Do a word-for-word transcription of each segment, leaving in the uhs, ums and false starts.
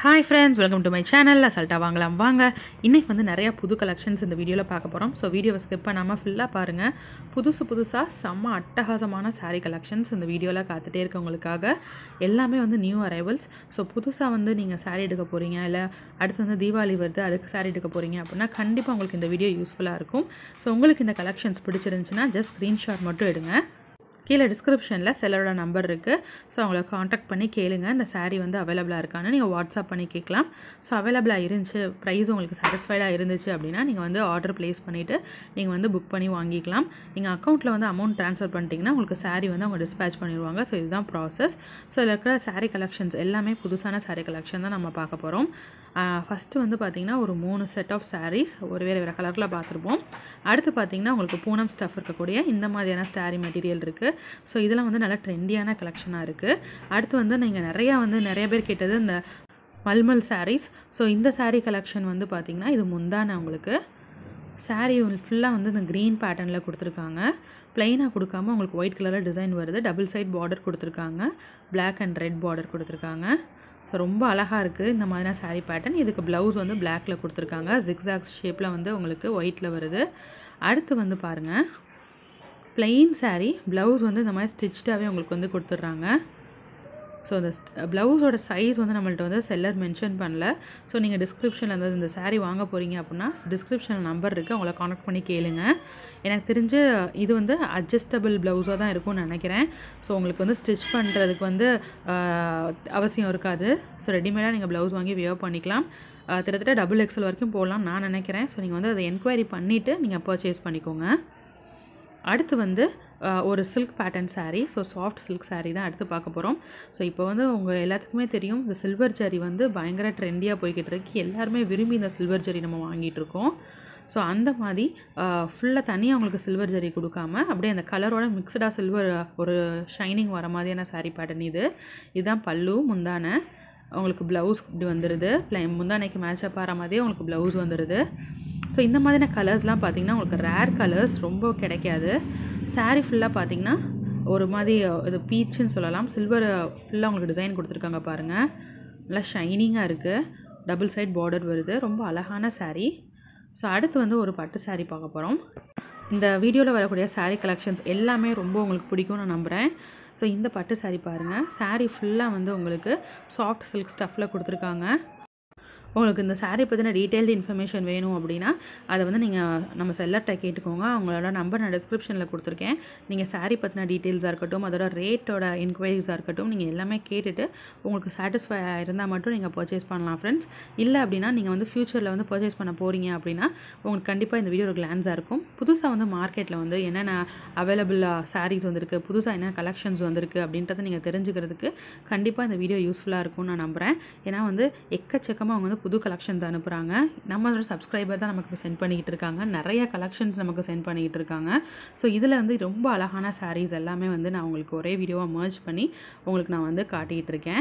Hi friends, welcome to my channel. அசல்ட்டா வாங்கலாம் வாங்க. இன்னைக்கு வந்து நிறைய புது கலெக்ஷன்ஸ் இந்த வீடியோவில் பார்க்க போகிறோம். ஸோ வீடியோவை ஸ்கிப் பண்ணாமல் ஃபுல்லாக பாருங்கள். புதுசு புதுசாக செம்ம அட்டகாசமான சாரீ கலெக்ஷன்ஸ் இந்த வீடியோவில் காத்துட்டே இருக்கவங்களுக்காக எல்லாமே வந்து நியூ அரைவல்ஸ். ஸோ புதுசாக வந்து நீங்கள் சாரீ எடுக்க போகிறீங்க, இல்லை அடுத்து வந்து தீபாவளி வருது அதுக்கு சாரீ எடுக்க போகிறீங்க அப்படின்னா கண்டிப்பாக உங்களுக்கு இந்த வீடியோ யூஸ்ஃபுல்லாக இருக்கும். ஸோ உங்களுக்கு இந்த கலெக்ஷன்ஸ் பிடிச்சிருந்துச்சுன்னா ஜஸ்ட் ஸ்க்ரீன்ஷாட் மட்டும் எடுங்க. கீழே டிஸ்கிரிப்ஷனில் செல்லரோட நம்பர் இருக்குது. ஸோ அவங்கள காண்டாக்ட் பண்ணி கேளுங்க இந்த சாரீ வந்து அவைலபிளாக இருக்கான்னு நீங்கள் வாட்ஸ்அப் பண்ணி கேட்கலாம். ஸோ அவைலபிளாக இருந்துச்சு, ப்ரைஸ் உங்களுக்கு சாட்டிஸ்ஃபைடாக இருந்துச்சு அப்படின்னா நீங்கள் வந்து ஆர்டர் ப்ளேஸ் பண்ணிவிட்டு நீங்கள் வந்து புக் பண்ணி வாங்கிக்கலாம். நீங்கள் அக்கௌண்ட்டில் வந்து அமௌண்ட் ட்ரான்ஸ்ஃபர் பண்ணிட்டீங்கன்னா உங்களுக்கு சாரீ வந்து அவங்க டிஸ்பேச் பண்ணிடுவாங்க. ஸோ இதுதான் ப்ராசஸ். ஸோ இதில் இருக்கிற சாரீ கலெக்ஷன்ஸ் எல்லாமே புதுசான சாரீ கலெக்ஷன் தான் நம்ம பார்க்க போகிறோம். ஃபஸ்ட்டு வந்து பார்த்திங்கன்னா ஒரு மூணு செட் ஆஃப் சாரீஸ் ஒரு வேறு வேறு கலரில் பார்த்துருப்போம். அடுத்து பார்த்திங்கன்னா உங்களுக்கு பூனம் ஸ்டஃப் இருக்கக்கூடிய இந்த மாதிரியான சாரீ மெட்டீரியல் இருக்குது. ஸோ இதெல்லாம் வந்து நல்லா ட்ரெண்டியான கலெக்ஷனாக இருக்குது. அடுத்து வந்து நீங்கள் நிறையா வந்து நிறைய பேர் கேட்டது இந்த மல்மல் சாரீஸ். ஸோ இந்த சாரீ கலெக்ஷன் வந்து பார்த்திங்கன்னா இது முந்தான உங்களுக்கு சாரீ ஃபுல்லாக வந்து இந்த க்ரீன் பேட்டர்னில் கொடுத்துருக்காங்க. ப்ளைனாக கொடுக்காம உங்களுக்கு ஒயிட் கலரில் டிசைன் வருது. டபுள் சைட் பார்டர் கொடுத்துருக்காங்க, பிளாக் அண்ட் ரெட் பார்டர் கொடுத்துருக்காங்க. ஸோ ரொம்ப அழகாக இருக்குது இந்த மாதிரியான சாரீ பேட்டர்ன். இதுக்கு ப்ளவுஸ் வந்து பிளாக்கில் கொடுத்துருக்காங்க, ஜிக்ஸாக்ஸ் ஷேப்பில் வந்து உங்களுக்கு ஒயிட்டில் வருது. அடுத்து வந்து பாருங்கள் ப்ளெயின் சாரீ, ப்ளவுஸ் வந்து இந்த மாதிரி ஸ்டிச்டாகவே உங்களுக்கு வந்து கொடுத்துட்றாங்க. ஸோ இந்த ப்ளவுஸோட சைஸ் வந்து நம்மள்ட்ட வந்து செல்லர் மென்ஷன் பண்ணல. ஸோ நீங்கள் டிஸ்கிரிப்ஷனில் வந்து இந்த சாரீ வாங்க போகிறீங்க அப்படின்னா டிஸ்கிரிப்ஷனில் நம்பர் இருக்குது, அவங்கள காண்டாக்ட் பண்ணி கேளுங்க. எனக்கு தெரிஞ்சு இது வந்து அட்ஜஸ்டபிள் ப்ளவுஸாக தான் இருக்கும்னு நினைக்கிறேன். ஸோ உங்களுக்கு வந்து ஸ்டிச் பண்ணுறதுக்கு வந்து அவசியம் இருக்காது. ஸோ ரெடிமேடாக நீங்கள் ப்ளவுஸ் வாங்கி வியர் பண்ணிக்கலாம். கிட்டத்தட்ட டபுள் எக்ஸல் வரைக்கும் போகலாம் நான் நினைக்கிறேன். ஸோ நீங்கள் வந்து அதை என்கொயரி பண்ணிவிட்டு நீங்கள் பர்ச்சேஸ் பண்ணிக்கோங்க. அடுத்து வந்து ஒரு silk pattern sari. So soft silk sari தான் அடுத்து பார்க்க போகிறோம். ஸோ இப்போ வந்து உங்கள் எல்லாத்துக்குமே தெரியும் இந்த சில்வர் ஜரி வந்து பயங்கர ட்ரெண்டியாக போய்கிட்டு இருக்கு. எல்லாருமே விரும்பி இந்த சில்வர் ஜரி நம்ம வாங்கிட்டு இருக்கோம். ஸோ அந்த மாதிரி ஃபுல்லாக தனியாக உங்களுக்கு சில்வர் ஜரி கொடுக்காம அப்படியே அந்த கலரோட மிக்சடாக சில்வர் ஒரு ஷைனிங் வர மாதிரியான சாரீ பேட்டர்ன் இது. இதுதான் பல்லு, முந்தான உங்களுக்கு ப்ளவுஸ் இப்படி வந்துடுது. ப்ளை முந்தானைக்கு மேட்சப் ஆகிற மாதிரியே உங்களுக்கு ப்ளவுஸ் வந்துடுது. ஸோ இந்த மாதிரியான கலர்ஸ்லாம் பார்த்திங்கன்னா உங்களுக்கு ரேர் கலர்ஸ், ரொம்ப கிடைக்காது. சாரீ ஃபுல்லாக பார்த்திங்கன்னா ஒரு மாதிரி இது பீச்சுன்னு சொல்லலாம். சில்வர் ஃபுல்லாக உங்களுக்கு டிசைன் கொடுத்துருக்காங்க பாருங்கள், நல்லா ஷைனிங்காக இருக்குது. டபுள் சைட் பார்டர் வருது, ரொம்ப அழகான சாரீ. ஸோ அடுத்து வந்து ஒரு பட்டு சாரீ பார்க்க போகிறோம். இந்த வீடியோவில் வரக்கூடிய சாரீ கலெக்ஷன்ஸ் எல்லாமே ரொம்ப உங்களுக்கு பிடிக்கும்னு நான் நம்புகிறேன். ஸோ இந்த பட்டு சாரீ பாருங்கள், சாரீ ஃபுல்லாக வந்து உங்களுக்கு சாஃப்ட் சில்க் ஸ்டஃப்பில் கொடுத்துருக்காங்க. உங்களுக்கு இந்த சாரீ பற்றின டீட்டெயில்டு இன்ஃபர்மேஷன் வேணும் அப்படின்னா அதை வந்து நீங்கள் நம்ம செல்லர்கிட்ட கேட்டுக்கோங்க. அவங்களோட நம்பர் நான் டிஸ்கிரிப்ஷனில் கொடுத்துருக்கேன். நீங்கள் சாரீ பற்றின டீட்டெயில்ஸாக இருக்கட்டும், அதோட ரேட்டோட என்கொயரிஸாக இருக்கட்டும், நீங்கள் எல்லாமே கேட்டுட்டு உங்களுக்கு சாட்டிஸ்ஃபை இருந்தால் மட்டும் நீங்கள் பர்ச்சேஸ் பண்ணலாம் ஃப்ரெண்ட்ஸ். இல்லை அப்படின்னா நீங்கள் வந்து ஃப்யூச்சரில் வந்து பர்ச்சேஸ் பண்ண போகிறீங்க அப்படின்னா உங்களுக்கு கண்டிப்பாக இந்த வீடியோ ஒரு கிளான்ஸாக இருக்கும். புதுசாக வந்து மார்க்கெட்டில் வந்து என்னென்ன அவைலபிளாக சாரீஸ் வந்திருக்கு, புதுசாக என்ன கலெக்ஷன்ஸ் வந்திருக்கு அப்படின்றத நீங்கள் தெரிஞ்சுக்கிறதுக்கு கண்டிப்பாக இந்த வீடியோ யூஸ்ஃபுல்லாக இருக்கும்னு நான் நம்புகிறேன். ஏன்னா வந்து எக்கச்சக்கமாக அவங்க வந்து புது கலெக்ஷன்ஸ் அனுப்புகிறாங்க. நம்மளோட சப்ஸ்கிரைபர் தான் நமக்கு சென்ட் பண்ணிக்கிட்டு இருக்காங்க, நிறைய கலெக்ஷன்ஸ் நமக்கு சென்ட் பண்ணிக்கிட்டு இருக்காங்க. ஸோ இதில் வந்து ரொம்ப அழகான சாரீஸ் எல்லாமே வந்து நான் உங்களுக்கு ஒரே வீடியோவாக மர்ஜ் பண்ணி உங்களுக்கு நான் வந்து காட்டிகிட்டு இருக்கேன்.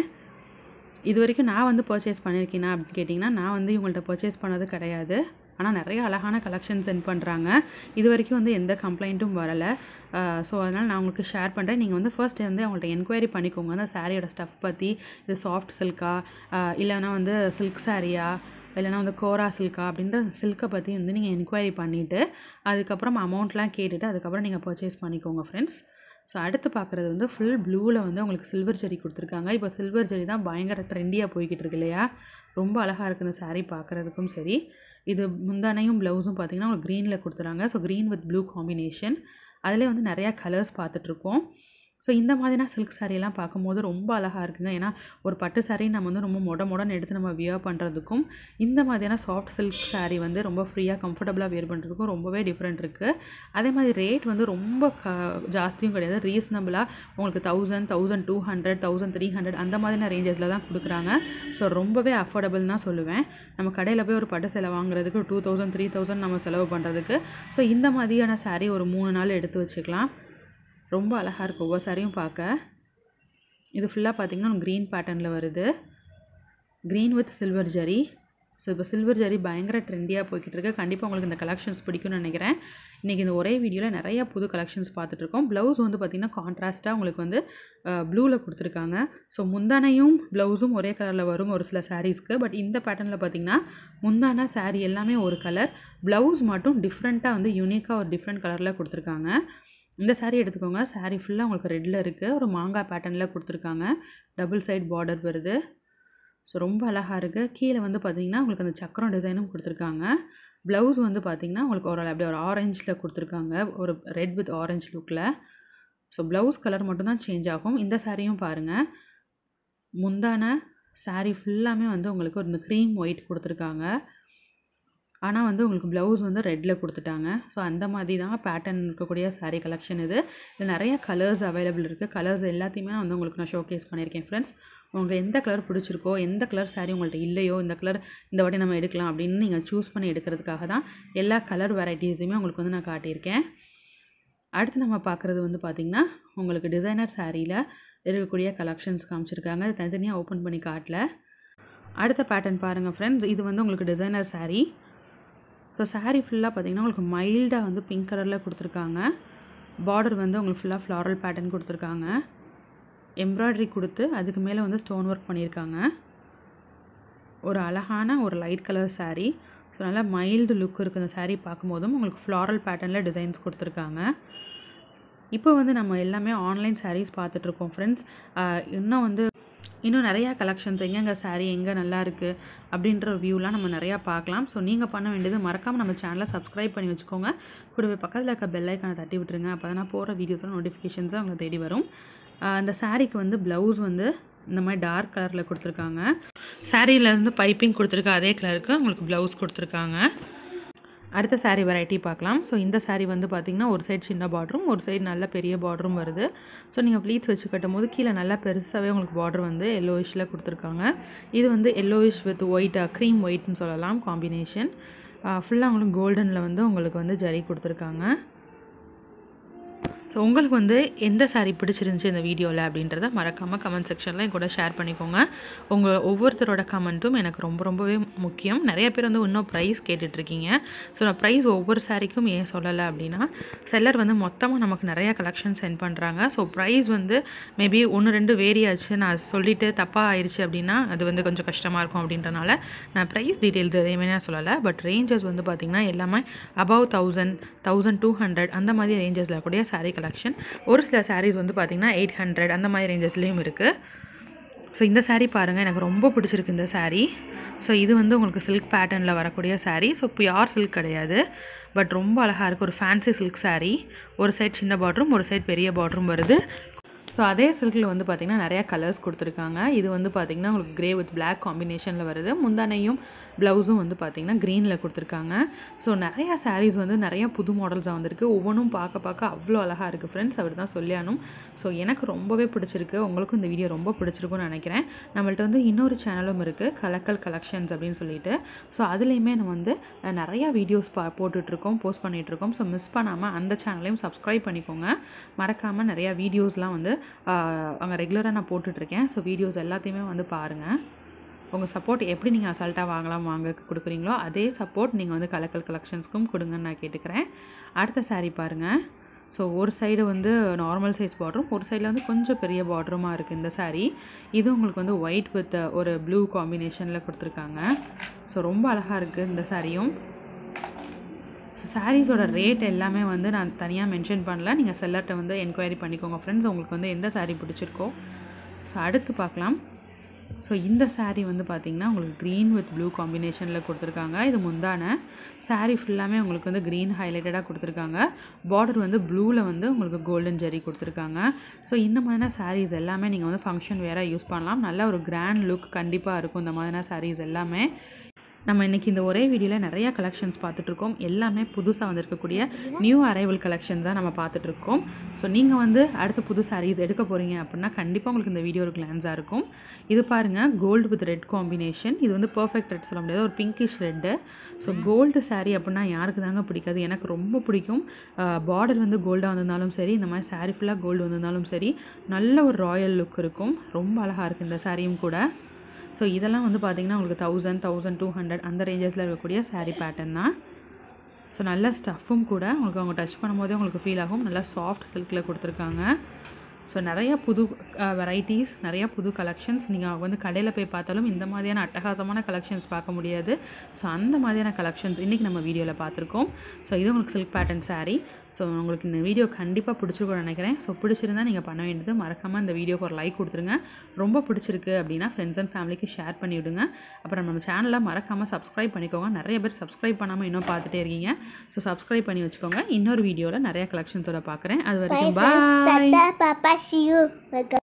இது வரைக்கும் நான் வந்து பர்ச்சேஸ் பண்ணியிருக்கேனா அப்படின்னு கேட்டிங்கன்னா நான் வந்து இவங்கள்ட்ட பர்ச்சேஸ் பண்ணது கிடையாது. ஆனால் நிறைய அழகான கலெக்ஷன் சென்ட் பண்ணுறாங்க. இது வரைக்கும் வந்து எந்த கம்ப்ளைண்ட்டும் வரலை. ஸோ அதனால் நான் உங்களுக்கு ஷேர் பண்ணுறேன். நீங்கள் வந்து ஃபர்ஸ்ட் வந்து அவங்கள்ட்ட என்கொயரி பண்ணிக்கோங்க அந்த சாரியோட ஸ்டஃப் பற்றி. இது சாஃப்ட் சில்கா இல்லைனா வந்து சில்க் சாரியா இல்லைனா வந்து கோரா சில்கா அப்படின்ற சில்கை பற்றி வந்து நீங்கள் என்கொயரி பண்ணிவிட்டு அதுக்கப்புறம் அமௌண்ட்லாம் கேட்டுட்டு அதுக்கப்புறம் நீங்கள் பர்ச்சேஸ் பண்ணிக்கோங்க ஃப்ரெண்ட்ஸ். ஸோ அடுத்து பார்க்குறது வந்து ஃபுல் ப்ளூவில் வந்து உங்களுக்கு சில்வர் ஜரி கொடுத்துருக்காங்க. இப்போ சில்வர் ஜரி தான் பயங்கர ட்ரெண்டியாக போய்கிட்டு இருக்கு இல்லையா, ரொம்ப அழகாக இருக்குது இந்த சாரீ பார்க்குறதுக்கும் சரி. இது முந்தானையும் ப்ளவுஸும் பார்த்திங்கன்னா உங்களுக்கு க்ரீனில் கொடுத்துறாங்க. So green with blue combination. அதிலே வந்து நிறையா கலர்ஸ் பார்த்துட்ருக்கோம். ஸோ இந்த மாதிரினா சில்க் சாரியெல்லாம் பார்க்கும்போது ரொம்ப அழகாக இருக்குங்க. ஏன்னா ஒரு பட்டு சாரீ நம்ம வந்து ரொம்ப மொட மொடன்னு எடுத்து நம்ம வியர் பண்ணுறதுக்கும் இந்த மாதிரியான சாஃப்ட் சில்க் சாரீ வந்து ரொம்ப ஃப்ரீயாக கம்ஃபர்டபுளாக வியர் பண்ணுறதுக்கும் ரொம்பவே டிஃப்ரெண்ட் இருக்குது. அதே மாதிரி ரேட் வந்து ரொம்ப க ஜாஸ்தியும் கிடையாது, ரீசனபிளாக உங்களுக்கு thousand thousand two hundred thousand three hundred அந்த மாதிரியான ரேஞ்சஸில் தான் கொடுக்குறாங்க. ஸோ ரொம்பவே அஃபோர்டபுள் தான் சொல்லுவேன். நம்ம கடையில் போய் ஒரு பட்டு சேலை வாங்குறதுக்கு டூ தௌசண்ட் த்ரீ தௌசண்ட் நம்ம செலவு பண்ணுறதுக்கு ஸோ இந்த மாதிரியான சாரீ ஒரு மூணு நாள் எடுத்து வச்சுக்கலாம். ரொம்ப அழகாக இருக்குது ஒவ்வொரு சாரியும் பார்க்க. இது ஃபுல்லாக பார்த்திங்கன்னா க்ரீன் பேட்டர்னில் வருது, green with silver zari. So இப்போ சில்வர் ஜரி பயங்கர ட்ரெண்டியாக போய்கிட்டு இருக்கு. கண்டிப்பாக உங்களுக்கு இந்த கலெக்ஷன்ஸ் பிடிக்கும்னு நினைக்கிறேன். இன்றைக்கி இந்த ஒரே வீடியோவில் நிறைய புது கலெக்ஷன்ஸ் பார்த்துட்ருக்கோம். ப்ளவுஸ் வந்து பார்த்திங்கன்னா கான்ட்ராஸ்ட்டாக உங்களுக்கு வந்து ப்ளூவில் கொடுத்துருக்காங்க. ஸோ முந்தானையும் ப்ளவுஸும் ஒரே கலரில் வரும் ஒரு சில சாரீஸ்க்கு. பட் இந்த பேட்டர்னில் பார்த்திங்கன்னா முந்தான சாரீ எல்லாமே ஒரு கலர், ப்ளவுஸ் மட்டும் டிஃப்ரெண்ட்டாக வந்து யூனிக்காக ஒரு டிஃப்ரெண்ட் கலரில் கொடுத்துருக்காங்க. இந்த சாரீ எடுத்துக்கோங்க. சாரீ ஃபுல்லாக உங்களுக்கு ரெட்டில் இருக்குது. ஒரு மாங்காய் பேட்டர்னில் கொடுத்துருக்காங்க. டபுள் சைட் பார்டர் வருது. ஸோ ரொம்ப அழகாக இருக்குது. கீழே வந்து பார்த்திங்கன்னா உங்களுக்கு அந்த சக்கரம் டிசைனும் கொடுத்துருக்காங்க. ப்ளவுஸ் வந்து பார்த்திங்கன்னா உங்களுக்கு ஒரு அப்படியே ஒரு ஆரஞ்சில் கொடுத்துருக்காங்க, ஒரு ரெட் வித் ஆரஞ்ச் லுக்கில். ஸோ ப்ளவுஸ் கலர் மட்டும்தான் சேஞ்ச் ஆகும். இந்த சாரியும் பாருங்கள், முந்தான சாரீ ஃபுல்லாமே வந்து உங்களுக்கு ஒரு இந்த க்ரீம் ஒயிட் கொடுத்துருக்காங்க. ஆனால் வந்து உங்களுக்கு ப்ளவுஸ் வந்து ரெட்டில் கொடுத்துட்டாங்க. ஸோ அந்த மாதிரி தான் பேட்டர்ன் இருக்கக்கூடிய சாரீ கலெக்ஷன் இது. இதில் நிறைய கலர்ஸ் அவைலபிள் இருக்குது. கலர்ஸ் எல்லாத்தையுமே நான் வந்து உங்களுக்கு நான் ஷோகேஸ் பண்ணியிருக்கேன் ஃப்ரெண்ட்ஸ். உங்களுக்கு எந்த கலர் பிடிச்சிருக்கோ, எந்த கலர் சாரீ உங்கள்கிட்ட இல்லையோ, இந்த கலர் இந்த வாட்டி நம்ம எடுக்கலாம் அப்படின்னு நீங்கள் சூஸ் பண்ணி எடுக்கிறதுக்காக தான் எல்லா கலர் வெரைட்டிஸுமே உங்களுக்கு வந்து நான் காட்டியிருக்கேன். அடுத்து நம்ம பார்க்குறது வந்து பார்த்திங்கன்னா உங்களுக்கு டிசைனர் சாரியில் இருக்கக்கூடிய கலெக்ஷன்ஸ் காமிச்சிருக்காங்க. அது தனித்தனியாக ஓப்பன் பண்ணி காட்டல. அடுத்த பேட்டர்ன் பாருங்கள் ஃப்ரெண்ட்ஸ். இது வந்து உங்களுக்கு டிசைனர் சாரீ. ஸோ சாரீ ஃபுல்லாக பார்த்திங்கன்னா உங்களுக்கு மைல்டாக வந்து பிங்க் கலரில் கொடுத்துருக்காங்க. பார்டர் வந்து உங்களுக்கு ஃபுல்லாக ஃப்ளாரல் பேட்டர்ன் கொடுத்துருக்காங்க. எம்ப்ராய்டரி கொடுத்து அதுக்கு மேலே வந்து ஸ்டோன் ஒர்க் பண்ணியிருக்காங்க. ஒரு அழகான ஒரு லைட் கலர் சாரீ. ஸோ நல்லா மைல்டு லுக் இருக்குது இந்த சாரீ பார்க்கும்போதும். உங்களுக்கு ஃப்ளாரல் பேட்டர்னில் டிசைன்ஸ் கொடுத்துருக்காங்க. இப்போ வந்து நம்ம எல்லாமே ஆன்லைன் சாரீஸ் பார்த்துட்ருக்கோம் ஃப்ரெண்ட்ஸ். இன்னும் வந்து இன்னும் நிறையா கலெக்ஷன்ஸ் எங்கெங்கே சாரீ எங்கே நல்லா இருக்குது அப்படின்ற ஒரு வியூலாம் நம்ம நிறையா பார்க்கலாம். ஸோ நீங்கள் பண்ண வேண்டியது மறக்காமல் நம்ம சேனலை சப்ஸ்கிரைப் பண்ணி வச்சுக்கோங்க. கூடவே பக்கத்தில் இருக்க பெல் ஐக்கானை தட்டி விட்டுருங்க. அப்போ தான் நான் போகிற வீடியோஸோட நோட்டிஃபிகேஷன்ஸும் அவங்க தேடி வரும். அந்த சாரீக்கு வந்து ப்ளவுஸ் வந்து இந்த மாதிரி டார்க் கலரில் கொடுத்துருக்காங்க. சாரீயில் வந்து பைப்பிங் கொடுத்துருக்க அதே கலருக்கு உங்களுக்கு ப்ளவுஸ் கொடுத்துருக்காங்க. அடுத்த சாரீ வெரைட்டி பார்க்கலாம். ஸோ இந்த சாரீ வந்து பார்த்திங்கன்னா ஒரு சைடு சின்ன பார்டரும் ஒரு சைடு நல்ல பெரிய பார்டரும் வருது. ஸோ நீங்கள் ப்ளீட்ஸ் வச்சு கட்டும் போது கீழே நல்லா பெருசாகவே உங்களுக்கு பார்டர் வந்து எல்லோயிஷில் கொடுத்துருக்காங்க. இது வந்து எல்லோயிஷ் வித் ஒயிட், க்ரீம் ஒயிட்னு சொல்லலாம் காம்பினேஷன். ஃபுல்லாக உங்களுக்கு கோல்டனில் வந்து உங்களுக்கு வந்து ஜரி கொடுத்துருக்காங்க. ஸோ உங்களுக்கு வந்து எந்த சாரீ பிடிச்சிருந்துச்சி இந்த வீடியோவில் அப்படின்றத மறக்காமல் கமெண்ட் செக்ஷனில் என் கூட ஷேர் பண்ணிக்கோங்க. உங்கள் ஒவ்வொருத்தரோட கமெண்ட்டும் எனக்கு ரொம்ப ரொம்பவே முக்கியம். நிறைய பேர் வந்து இன்னும் ப்ரைஸ் கேட்டுட்ருக்கீங்க. ஸோ நான் ப்ரைஸ் ஒவ்வொரு சாரீக்கும் ஏன் சொல்லலை அப்படின்னா, செல்லர் வந்து மொத்தமாக நமக்கு நிறையா கலெக்ஷன் சென்ட் பண்ணுறாங்க. ஸோ ப்ரைஸ் வந்து மேபி ஒன்று ரெண்டு வேரி ஆச்சு, நான் சொல்லிவிட்டு தப்பாக ஆயிடுச்சு அப்படின்னா அது வந்து கொஞ்சம் கஷ்டமாக இருக்கும். அப்படின்றனால நான் ப்ரைஸ் டீட்டெயில்ஸ் எதையுமே நான் சொல்லலை. பட் ரேஞ்சஸ் வந்து பார்த்திங்கன்னா எல்லாமே above thousand thousand two hundred அந்த மாதிரி ரேஞ்சஸில் கூடிய சாரீ கலெக்ஷன். ஒரு சில சாரீஸ் வந்து பார்த்திங்கன்னா எயிட் ஹண்ட்ரட் அந்த மாதிரி ரேஞ்சஸ்லேயும் இருக்குது. ஸோ இந்த சாரீ பாருங்கள், எனக்கு ரொம்ப பிடிச்சிருக்கு இந்த சாரீ. ஸோ இது வந்து உங்களுக்கு சில்க் பேட்டர்னில் வரக்கூடிய சாரீ. ஸோ பியூர் சில்க் கிடையாது, பட் ரொம்ப அழகாக இருக்குது. ஒரு ஃபேன்சி சில்க் சாரீ. ஒரு சைட் சின்ன பார்டரும் ஒரு சைட் பெரிய பார்டரும் வருது. ஸோ அதே சில்கில் வந்து பார்த்திங்கன்னா நிறையா கலர்ஸ் கொடுத்துருக்காங்க. இது வந்து பார்த்திங்கன்னா உங்களுக்கு க்ரே வித் பிளாக் காம்பினேஷனில் வருது. முந்தானையும் ப்ளவுஸும் வந்து பார்த்திங்கன்னா க்ரீனில் கொடுத்துருக்காங்க. ஸோ நிறையா சாரீஸ் வந்து நிறையா புது மாடல்ஸாக வந்திருக்கு. ஒவ்வொன்றும் பார்க்க பார்க்க அவ்வளோ அழகாக இருக்குது ஃப்ரெண்ட்ஸ். அப்படி தான் சொல்லியானும். ஸோ எனக்கு ரொம்பவே பிடிச்சிருக்கு. உங்களுக்கும் இந்த வீடியோ ரொம்ப பிடிச்சிருக்குன்னு நினைக்கிறேன். நம்மள்ட்ட வந்து இன்னொரு சேனலும் இருக்குது, கலக்கல் கலெக்ஷன்ஸ் அப்படின்னு சொல்லிட்டு. ஸோ அதுலேயுமே நம்ம வந்து நிறையா வீடியோஸ் பா போட்டுட்ருக்கோம் போஸ்ட் பண்ணிகிட்ருக்கோம். ஸோ மிஸ் பண்ணாமல் அந்த சேனலையும் சப்ஸ்கிரைப் பண்ணிக்கோங்க. மறக்காமல் நிறையா வீடியோஸ்லாம் வந்து அங்கே ரெகுலராக நான் போட்டுட்ருக்கேன். ஸோ வீடியோஸ் எல்லாத்தையுமே வந்து பாருங்கள். உங்கள் சப்போர்ட் எப்படி நீங்கள் அசால்ட்டாக வாங்கலாம் வாங்க கொடுக்குறீங்களோ அதே சப்போர்ட் நீங்கள் வந்து கலக்கல் கலெக்ஷன்ஸ்க்கும் கொடுங்கன்னு நான் கேட்டுக்கிறேன். அடுத்த சாரீ பாருங்கள். ஸோ ஒரு சைடு வந்து நார்மல் சைஸ் பார்டரும் ஒரு சைடில் வந்து கொஞ்சம் பெரிய பார்டருமாக இருக்குது இந்த சாரீ. இது உங்களுக்கு வந்து ஒயிட் வித் ஒரு ப்ளூ காம்பினேஷனில் கொடுத்துருக்காங்க. ஸோ ரொம்ப அழகாக இருக்குது இந்த சாரியும். ஸோ சாரீஸோட ரேட் எல்லாமே வந்து நான் தனியாக மென்ஷன் பண்ணல. நீங்கள் செல்லர்கிட்ட வந்து என்கொயரி பண்ணிக்கோங்க ஃப்ரெண்ட்ஸ், உங்களுக்கு வந்து எந்த சாரீ பிடிச்சிருக்கோ. ஸோ அடுத்து பார்க்கலாம். ஸோ இந்த சாரீ வந்து பார்த்திங்கன்னா உங்களுக்கு க்ரீன் வித் ப்ளூ காம்பினேஷனில் கொடுத்துருக்காங்க. இது முந்தான சாரீ ஃபுல்லாமே உங்களுக்கு வந்து க்ரீன் ஹைலைட்டடாக கொடுத்துருக்காங்க. பார்டர் வந்து ப்ளூவில் வந்து உங்களுக்கு கோல்டன் ஜெரி கொடுத்துருக்காங்க. ஸோ இந்த மாதிரியான சாரீஸ் எல்லாமே நீங்கள் வந்து ஃபங்க்ஷன் வேறு யூஸ் பண்ணலாம். நல்ல ஒரு கிராண்ட் லுக் கண்டிப்பாக இருக்கும் இந்த மாதிரியான சாரீஸ் எல்லாமே. நம்ம இன்றைக்கி இந்த ஒரே வீடியோவில் நிறையா கலெக்ஷன்ஸ் பார்த்துட்ருக்கோம். எல்லாமே புதுசாக வந்திருக்கக்கூடிய நியூ அரைவல் கலெக்ஷன்ஸாக நம்ம பார்த்துட்ருக்கோம். ஸோ நீங்கள் வந்து அடுத்த புது சாரீஸ் எடுக்க போகிறீங்க அப்படின்னா கண்டிப்பாக உங்களுக்கு இந்த வீடியோ ஒரு கிளான்ஸாக இருக்கும். இது பாருங்கள், கோல்டு வித் ரெட் காம்பினேஷன். இது வந்து பர்ஃபெக்ட் ரெட் சொல்ல முடியாது, ஒரு pinkish red. So gold sari அப்படின்னா யாருக்கு தாங்க பிடிக்காது? எனக்கு ரொம்ப பிடிக்கும். பார்டர் வந்து கோல்டாக வந்திருந்தாலும் சரி, இந்த மாதிரி சாரீ ஃபுல்லாக கோல்டு வந்திருந்தாலும் சரி, நல்ல ஒரு ராயல் லுக் இருக்கும். ரொம்ப அழகாக இருக்குது இந்த சாரியும் கூட. ஸோ இதெல்லாம் வந்து பார்த்திங்கன்னா உங்களுக்கு தௌசண்ட் தௌசண்ட் டூ ஹண்ட்ரட் அந்த ரேஞ்சஸில் இருக்கக்கூடிய சாரீ பேட்டர்ன் தான். ஸோ நல்ல ஸ்டஃப்பும் கூட உங்களுக்கு அவங்க டச் பண்ணும்போதே உங்களுக்கு ஃபீல் ஆகும். நல்லா சாஃப்ட் சில்கில் கொடுத்துருக்காங்க. ஸோ நிறையா புது வெரைட்டிஸ், நிறையா புது கலெக்ஷன்ஸ். நீங்கள் வந்து கடையில் போய் பார்த்தாலும் இந்த மாதிரியான அட்டகாசமான கலெக்ஷன்ஸ் பார்க்க முடியாது. ஸோ அந்த மாதிரியான கலெக்ஷன்ஸ் இன்றைக்கி நம்ம வீடியோவில் பார்த்துருக்கோம். ஸோ இது உங்களுக்கு சில்க் பேட்டர்ன் சாரீ. ஸோ உங்களுக்கு இந்த வீடியோ கண்டிப்பாக பிடிச்சிருக்கும்னு நினைக்கிறேன். ஸோ பிடிச்சிருந்தால் நீங்கள் பண்ண வேண்டியது மறக்காமல் இந்த வீடியோக்கு ஒரு லைக் கொடுத்துருங்க. ரொம்ப பிடிச்சிருக்கு அப்படின்னா ஃப்ரெண்ட்ஸ் அண்ட் ஃபேமிலிக்கு ஷேர் பண்ணி விடுங்க. அப்புறம் நம்ம சேனலை மறக்காமல் சப்ஸ்கிரைப் பண்ணிக்கோங்க. நிறைய பேர் சப்ஸ்கிரைப் பண்ணாமல் இன்னும் பார்த்துட்டே இருக்கீங்க. ஸோ சப்ஸ்கிரைப் பண்ணி வச்சுக்கோங்க. இன்னொரு வீடியோவில் நிறைய கலெக்ஷன்ஸோட பார்க்குறேன். அது வரைக்கும் பாய். See you.